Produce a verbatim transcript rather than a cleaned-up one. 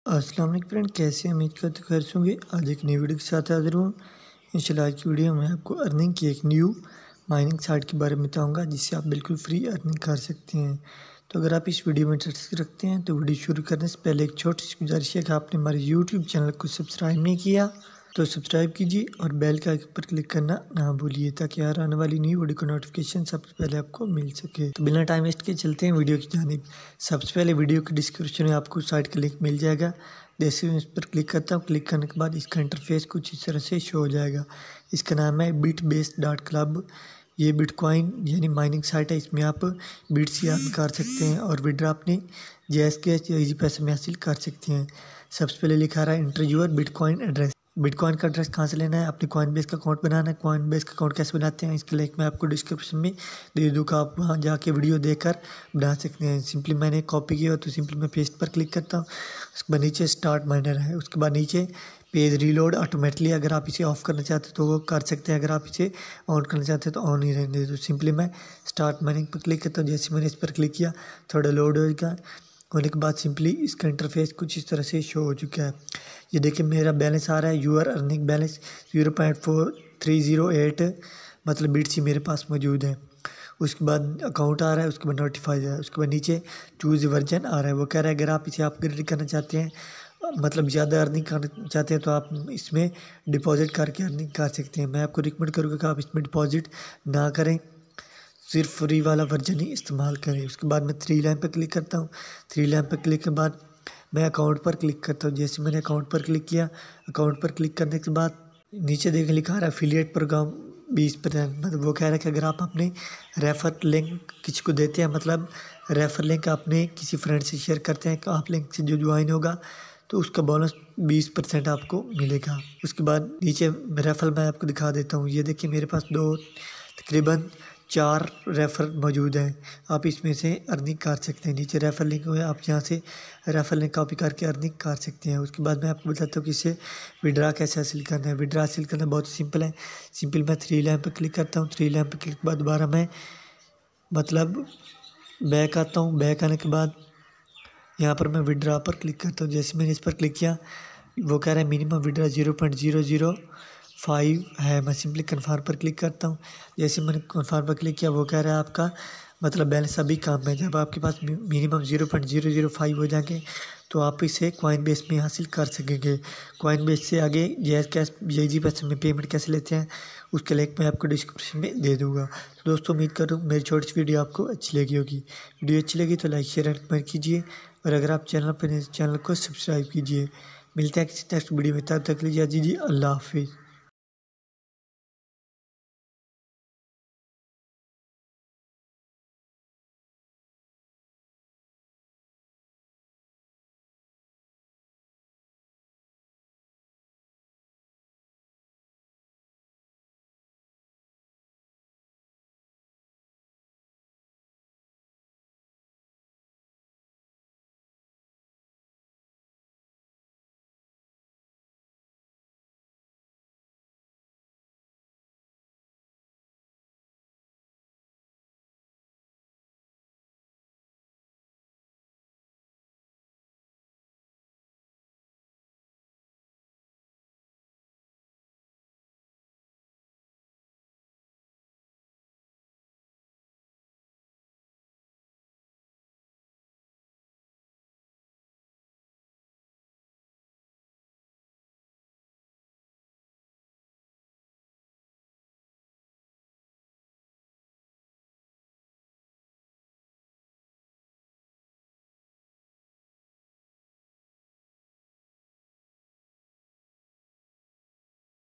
अस्सलाम वालेकुम फ्रेंड, कैसे हैं? उम्मीद करते खैर से होंगे। आज एक नई वीडियो के साथ हाजिर हूँ। इंशाल्लाह आज की वीडियो में आपको अर्निंग की एक न्यू माइनिंग साइट के बारे में बताऊंगा, जिससे आप बिल्कुल फ्री अर्निंग कर सकते हैं। तो अगर आप इस वीडियो में इंटरेस्ट रखते हैं तो वीडियो शुरू करने से पहले एक छोटी सी गुजारिश है कि आपने हमारे यूट्यूब चैनल को सब्सक्राइब नहीं किया तो सब्सक्राइब कीजिए और बेल के आइकन पर क्लिक करना ना भूलिए, ताकि हर आने वाली न्यू वीडियो का नोटिफिकेशन सबसे पहले आपको मिल सके। तो बिना टाइम वेस्ट के चलते हैं वीडियो की जानिब। सबसे पहले वीडियो के डिस्क्रिप्शन में आपको साइट का लिंक मिल जाएगा। जैसे मैं इस पर क्लिक करता हूँ, क्लिक करने के बाद इसका इंटरफेस कुछ इस तरह से शो हो जाएगा। इसका नाम है बिट बेस डॉट क्लब। ये बिटकॉइन यानी माइनिंग साइट है। इसमें आप बिट्स अर्न कर सकते हैं और विड्रॉ अपने जैस के इजी पैसे में हासिल कर सकते हैं। सबसे पहले लिखा रहा है enter your bitcoin address. Bitcoin का एड्रेस कहाँ से लेना है? अपने कॉइन बेस का अकाउंट बनाना है। कॉइन बेस का अकाउंट कैसे बनाते हैं, इसके लिंक मैं आपको डिस्क्रिप्शन में दे दूँगा। आप वहाँ जाके वीडियो देखकर बना सकते हैं। सिंपली मैंने कॉपी किया तो सिंपली मैं पेस्ट पर क्लिक करता हूँ। उसके बाद नीचे स्टार्ट माइनर है। उसके बाद नीचे पेज रीलोड ऑटोमेटिकली, अगर आप इसे ऑफ करना चाहते हो तो वो कर सकते हैं। अगर आप इसे ऑन करना चाहते हैं तो ऑन ही रहने दे। तो सिंपली मैं स्टार्ट माइनिंग पर क्लिक करता हूँ। जैसे मैंने इस पर क्लिक किया, थोड़ा लोड होगा। होने के बाद सिंपली इसका इंटरफेस कुछ इस तरह से शो हो चुका है। ये देखिए मेरा बैलेंस आ रहा है। Your earning balance zero point four three zero eight मतलब बिट्स ही मेरे पास मौजूद है। उसके बाद अकाउंट आ रहा है, उसके बाद नोटिफाई है। उसके बाद नीचे चूज़ वर्जन आ रहा है। वो कह रहा है अगर आप इसे अपग्रेड करना चाहते हैं, मतलब ज़्यादा अर्निंग करना चाहते हैं, तो आप इसमें डिपॉजिट करके अर्निंग कर सकते हैं। मैं आपको रिकमेंड करूँगा कि आप इसमें डिपॉजिट ना करें, सिर्फ फ्री वाला वर्जन ही इस्तेमाल करें। उसके बाद मैं थ्री लाइन पर क्लिक करता हूँ। थ्री लाइन पर क्लिक के बाद मैं अकाउंट पर क्लिक करता हूँ। जैसे मैंने अकाउंट पर क्लिक किया, अकाउंट पर क्लिक करने के बाद नीचे देख लिखा रहा है एफिलिएट प्रोग्राम बीस परसेंट। मतलब वो कह रहा है कि अगर आप अपने रेफर लिंक किसी को देते हैं, मतलब रेफर लिंक अपने किसी फ्रेंड से शेयर करते हैं, तो आप लिंक से जो ज्वाइन होगा तो उसका बोनस बीस परसेंट आपको मिलेगा। उसके बाद नीचे रेफर मैं आपको दिखा देता हूँ। ये देखिए मेरे पास दो तकरीबन चार रेफ़र मौजूद हैं। आप इसमें से अर्निंग कर सकते हैं। नीचे रेफ़र लिंक हुआ है, आप यहाँ से रेफ़र लिंक कॉपी करके अर्निंग कर सकते हैं। उसके बाद मैं आपको बताता हूँ कि इसे विड्रा कैसे हासिल करना है। विड्रा हासिल करना बहुत सिंपल है। सिंपल मैं थ्री लाइन पर क्लिक करता हूँ। थ्री लाइन पर क्लिक के बाद दोबारा मैं मतलब बैक आता हूँ। बैक आने के बाद यहाँ पर मैं विड्रा पर क्लिक करता हूँ। जैसे मैंने इस पर क्लिक किया, वो कह रहा है minimum withdraw zero point zero zero five है। मैं सिंपली कन्फर्म पर क्लिक करता हूँ। जैसे मैंने कन्फर्म पर क्लिक किया, वो कह रहा है आपका मतलब बैलेंस अभी कम है। जब आपके पास minimum zero point zero zero five हो जाएंगे तो आप इसे कॉइन बेस में हासिल कर सकेंगे। कॉइन बेस से आगे जैस कैश जी पैसे में पेमेंट कैसे लेते हैं, उसके लिंक मैं आपको डिस्क्रिप्शन में दे दूँगा। तो दोस्तों उम्मीद कर रहा हूँ मेरी छोटी सी वीडियो आपको अच्छी लगी होगी। वीडियो अच्छी लगी तो लाइक शेयर एंड कमेंट कीजिए, और अगर आप चैनल पर चैनल को सब्सक्राइब कीजिए। मिलते हैं किसी नेक्स्ट वीडियो में, तब तक लीजिए जी जी अल्लाह हाफिज़।